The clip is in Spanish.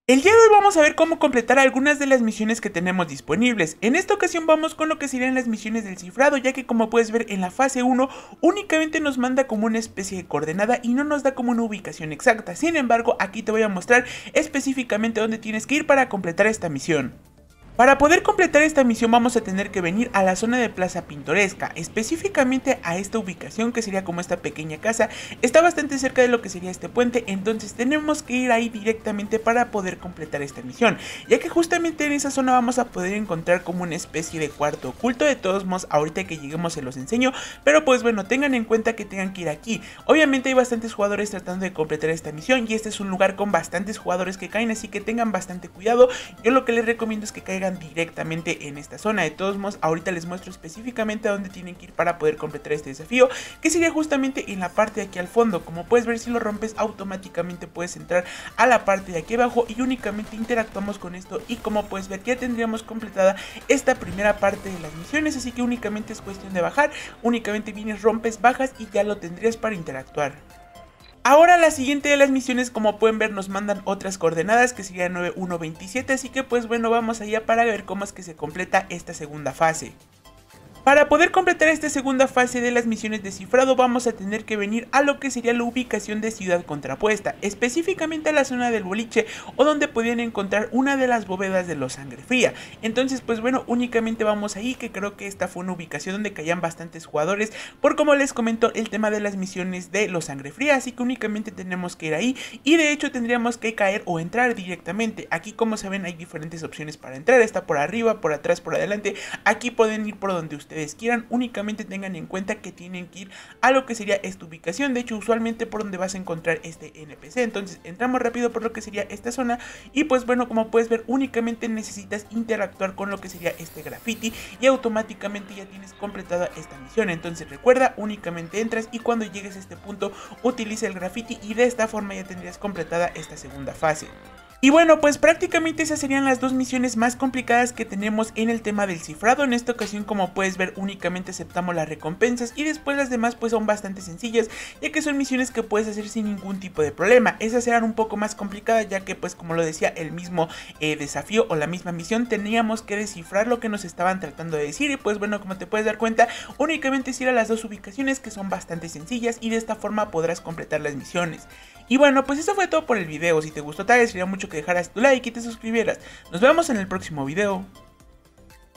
El día de hoy vamos a ver cómo completar algunas de las misiones que tenemos disponibles. En esta ocasión vamos con lo que serían las misiones del cifrado, ya que como puedes ver en la fase 1 únicamente nos manda como una especie de coordenada y no nos da como una ubicación exacta. Sin embargo, aquí te voy a mostrar específicamente dónde tienes que ir para completar esta misión. Para poder completar esta misión vamos a tener que venir a la zona de Plaza Pintoresca, específicamente a esta ubicación que sería como esta pequeña casa. Está bastante cerca de lo que sería este puente, entonces tenemos que ir ahí directamente para poder completar esta misión, ya que justamente en esa zona vamos a poder encontrar como una especie de cuarto oculto. De todos modos, ahorita que lleguemos se los enseño, pero pues bueno, tengan en cuenta que tengan que ir aquí. Obviamente hay bastantes jugadores tratando de completar esta misión y este es un lugar con bastantes jugadores que caen, así que tengan bastante cuidado. Yo lo que les recomiendo es que caigan directamente en esta zona. De todos modos, ahorita les muestro específicamente a dónde tienen que ir para poder completar este desafío, que sería justamente en la parte de aquí al fondo. Como puedes ver, si lo rompes automáticamente puedes entrar a la parte de aquí abajo y únicamente interactuamos con esto, y como puedes ver ya tendríamos completada esta primera parte de las misiones, así que únicamente es cuestión de bajar, únicamente vienes, rompes, bajas y ya lo tendrías para interactuar. Ahora la siguiente de las misiones, como pueden ver, nos mandan otras coordenadas que sería 9127, así que pues bueno, vamos allá para ver cómo es que se completa esta segunda fase. Para poder completar esta segunda fase de las misiones de cifrado vamos a tener que venir a lo que sería la ubicación de Ciudad Contrapuesta, específicamente a la zona del boliche o donde podían encontrar una de las bóvedas de los Sangre Fría. Entonces pues bueno, únicamente vamos ahí, que creo que esta fue una ubicación donde caían bastantes jugadores por como les comento el tema de las misiones de los Sangre Fría, así que únicamente tenemos que ir ahí y de hecho tendríamos que caer o entrar directamente. Aquí como saben hay diferentes opciones para entrar, está por arriba, por atrás, por adelante. Aquí pueden ir por donde ustedes quieran, únicamente tengan en cuenta que tienen que ir a lo que sería esta ubicación, de hecho usualmente por donde vas a encontrar este NPC. Entonces entramos rápido por lo que sería esta zona y pues bueno, como puedes ver únicamente necesitas interactuar con lo que sería este graffiti y automáticamente ya tienes completada esta misión. Entonces recuerda, únicamente entras y cuando llegues a este punto utiliza el graffiti y de esta forma ya tendrías completada esta segunda fase. Y bueno, pues prácticamente esas serían las dos misiones más complicadas que tenemos en el tema del cifrado. En esta ocasión, como puedes ver, únicamente aceptamos las recompensas y después las demás pues son bastante sencillas, ya que son misiones que puedes hacer sin ningún tipo de problema. Esas eran un poco más complicadas, ya que pues como lo decía el mismo desafío o la misma misión, teníamos que descifrar lo que nos estaban tratando de decir. Y pues bueno, como te puedes dar cuenta, únicamente es ir a las dos ubicaciones que son bastante sencillas y de esta forma podrás completar las misiones. Y bueno, pues eso fue todo por el video. Si te gustó, te agradecería mucho que dejaras tu like y te suscribieras. Nos vemos en el próximo video.